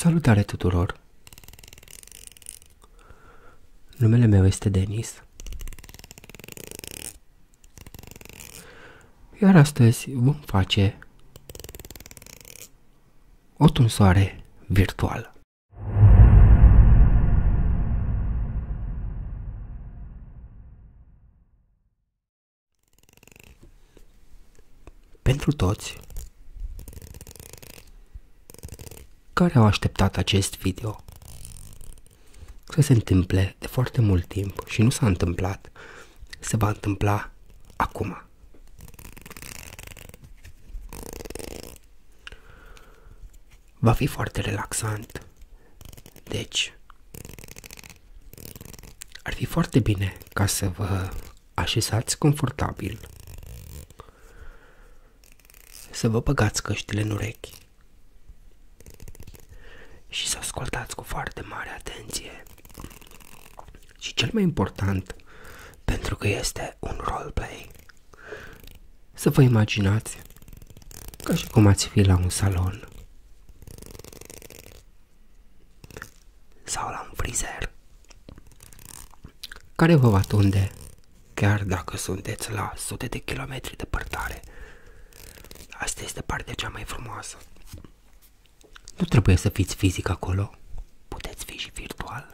Salutare tuturor! Numele meu este Denis. Iar astăzi vom face o tunsoare virtuală. Pentru toți care au așteptat acest video să se întâmple de foarte mult timp și nu s-a întâmplat, se va întâmpla acum. Va fi foarte relaxant, deci ar fi foarte bine ca să vă așezați confortabil, să vă băgați căștile în urechi și să ascultați cu foarte mare atenție. Și cel mai important, pentru că este un roleplay, să vă imaginați ca și cum ați fi la un salon sau la un frizer care vă va tunde chiar dacă sunteți la sute de kilometri departare. Asta este partea cea mai frumoasă. Nu trebuie să fiți fizic acolo, puteți fi și virtual.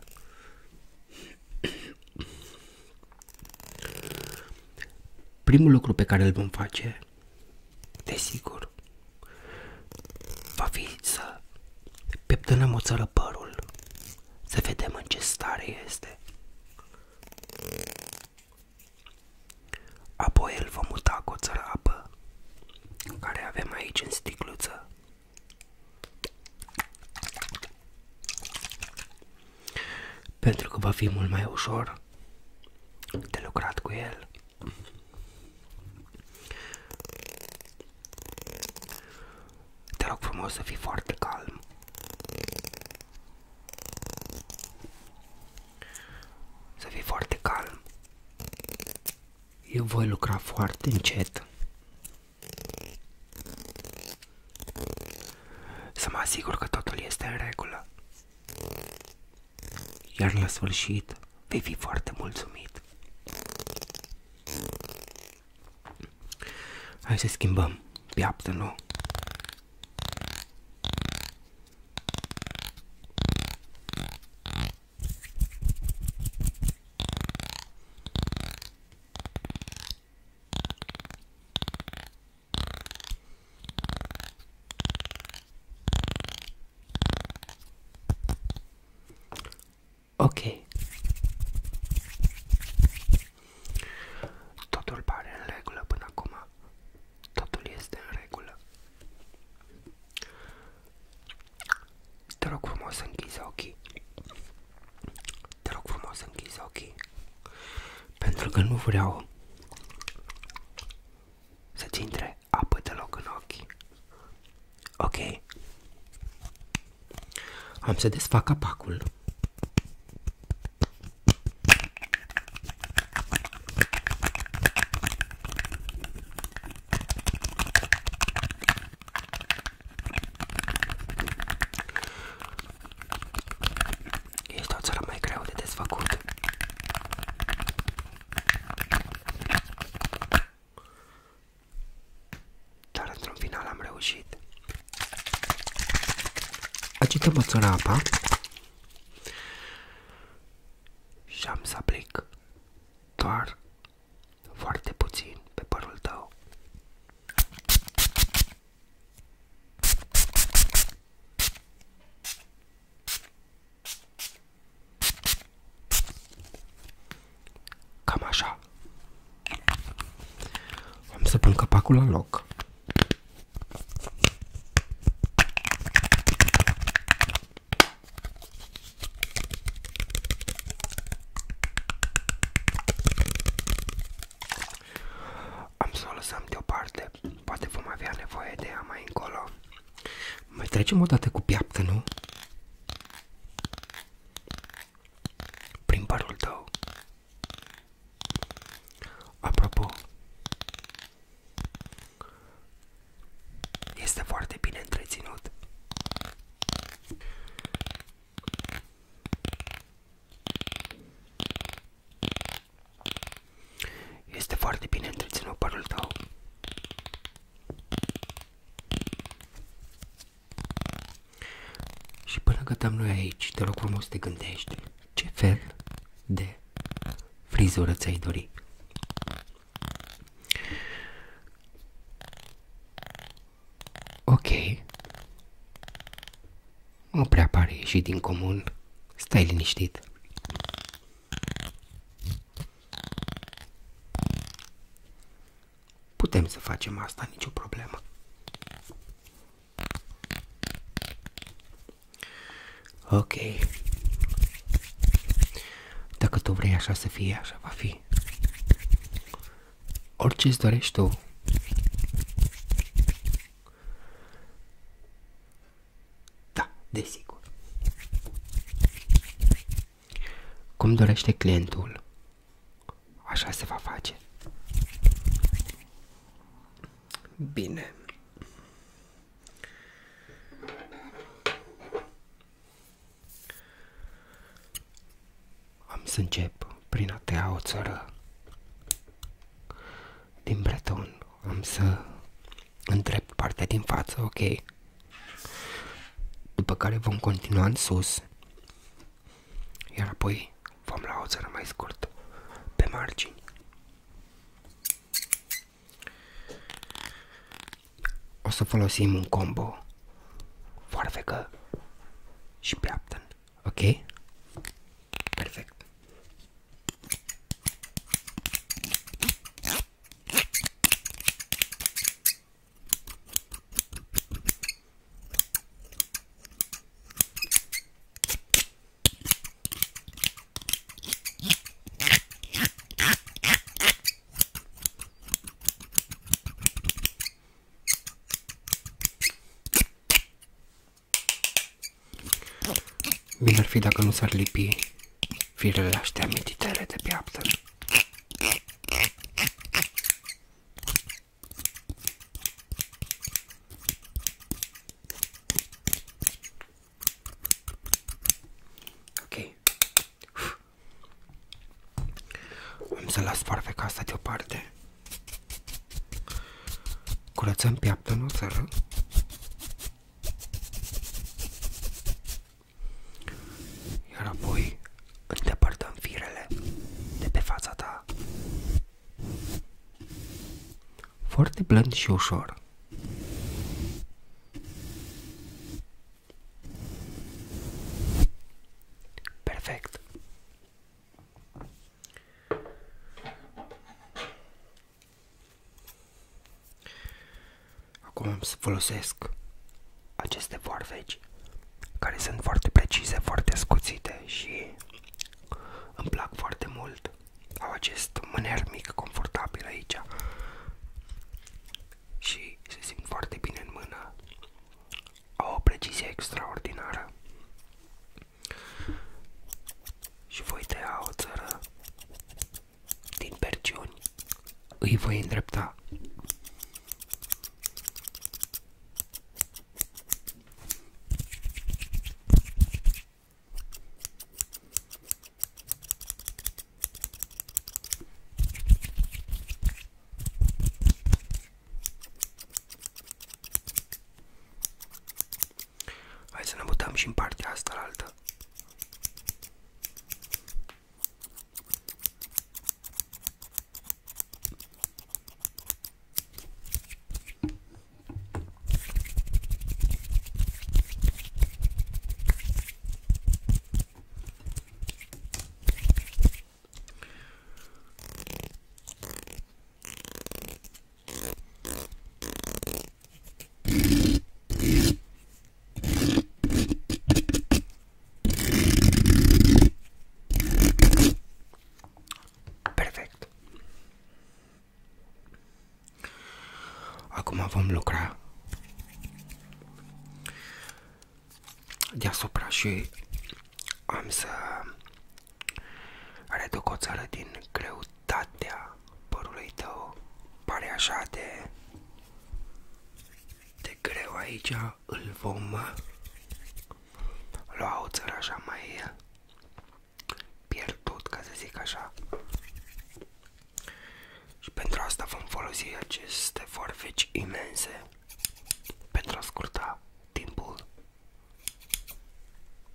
Primul lucru pe care îl vom face, desigur, va fi să peptănăm o țără părul, să vedem în ce stare este. Apoi îl vom muta cu o țără apă, care avem aici în sticluță. Pentru că va fi mult mai ușor de lucrat cu el. Te rog frumos să fii foarte calm. Să fii foarte calm. Eu voi lucra foarte încet, să mă asigur că totul este în regulă. Iar la sfârșit vei fi foarte mulțumit. Hai să schimbăm piaptănul. Ok. Totul pare în regulă până acum. Totul este în regulă. Te rog frumos să închizi ochii. Te rog frumos să închizi ochii. Pentru că nu vreau să-ți intre apă deloc în ochi. Ok. Am să desfac capacul. Este o țară mai greu de desfăcut. Dar într-un final am reușit. Agităm o țară apa și am să aplic doar foarte puțin pe părul tău. Cam așa. Am să pun capacul la loc. Am să o lăsăm deoparte. Poate vom avea nevoie de ea mai încolo. Mai trecem o dată cu piaptănul prin părul tău. Apropo, este foarte bine întreținut. dacă stăm noi aici, te rog frumos te gândești ce fel de frizură ți-ai dori. Ok. Nu prea pare ieșit din comun. Stai liniștit. Putem să facem asta, nicio problemă. Ok. Dacă tu vrei așa să fie, așa va fi. Orice îți dorești tu. Da, desigur. Cum dorește clientul, așa se va face. Bine. Am să încep prin a tăia o țără din breton. Am să îndrept partea din față, ok? După care vom continua în sus, iar apoi vom lua o țără mai scurtă pe margini. O să folosim un combo foarfecă și piaptăn, ok? Perfect. Bine ar fi dacă nu s-ar lipi firele astea mititele de piaptăn. Ok. Am să las foarfeca asta deoparte. Curățăm piaptănul, o țără. Iar apoi îndepărtăm firele de pe fața ta. Foarte blând și ușor. Perfect. Acum am să folosesc aceste foarfeci care sunt foarte precise, foarte scuțite și îmi plac foarte mult. Au acest mâner mic, confortabil aici și se simt foarte bine în mână. Au o precizie extraordinară. Și voi tăia o țără din perciuni. Îi voi îndrepta. Hai să ne mutăm și în partea asta la altă. Acum vom lucra deasupra și am să reduc o țară din greutatea părului tău. Pare așa de greu aici. Îl vom lua o țară așa mai pierdut, ca să zic așa. Și pentru asta vom folosi aceste foarfeci imense pentru a scurta timpul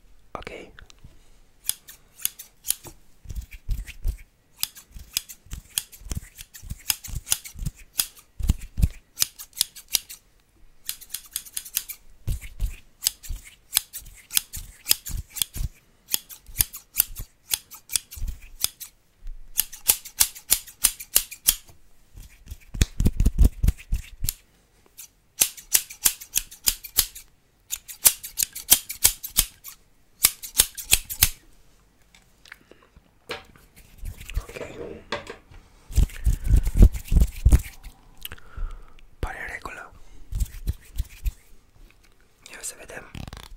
să vedem.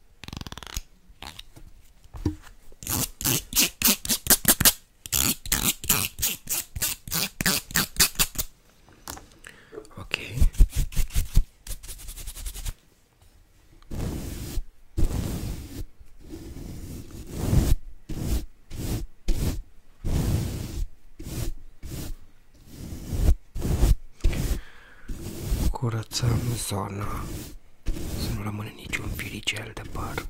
Ok. Curățăm zona, să nu rămână niciun firicel de păr,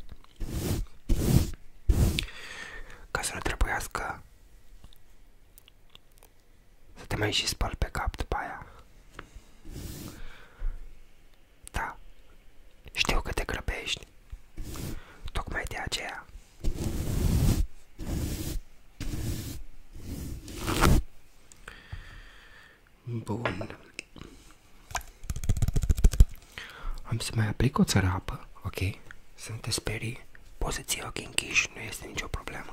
ca să nu trebuiască să te mai și spăl pe cap după aia. Da, știu că te grăbești, tocmai de aceea. Bun. Am să mai aplic o țărapă, ok? Să nu te sperii, poți să ții ochii închiși, nu este nicio problemă.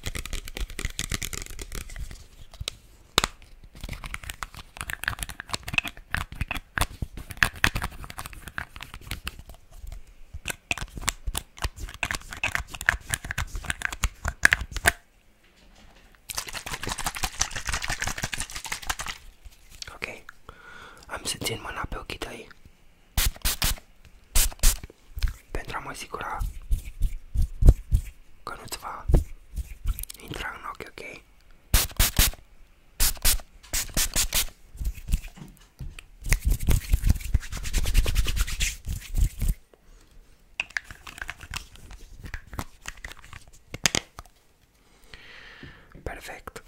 Ok, am să țin mâna pe ochii tăi pentru a mă asigura că nu-ți va intra în ochi, ok? Perfect.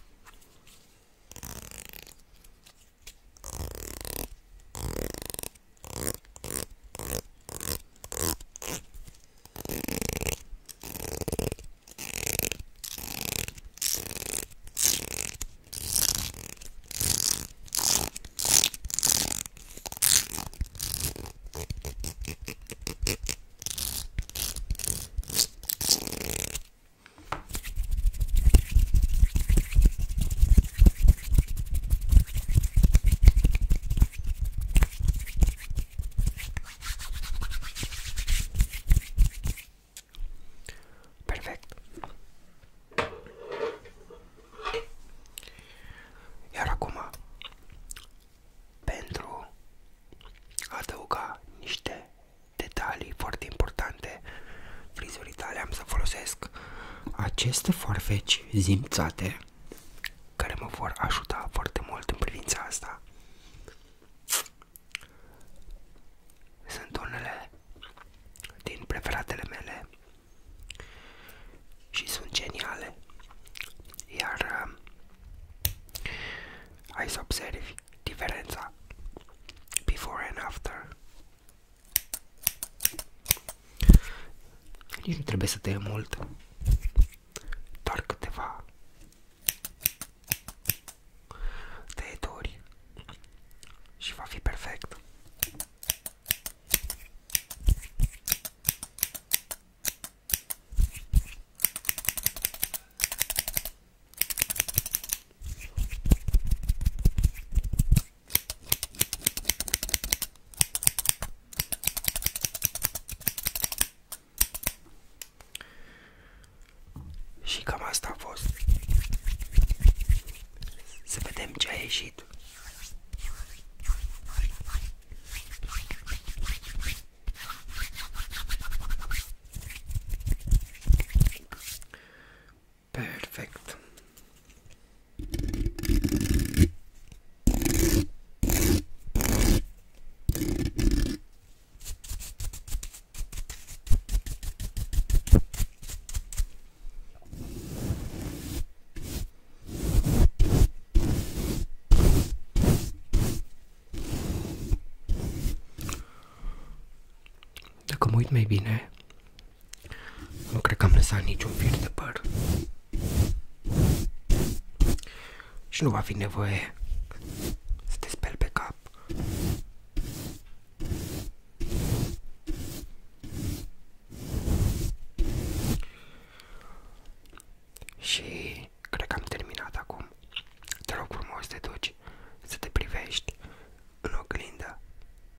Iar acum, pentru a adăuga niște detalii foarte importante frizurii tale, am să folosesc aceste foarfeci zimțate care mă vor ajuta foarte mult în privința asta. Sunt unele din preferatele mele și sunt geniale, iar ai să observi diferența before and after. Nici nu trebuie să tăie mult, doar câteva tăieturi și va fi perfect. Și cam asta a fost. Să vedem ce a ieșit. Perfect. Dacă mă uit mai bine, nu cred că am lăsat niciun fir de păr. Și nu va fi nevoie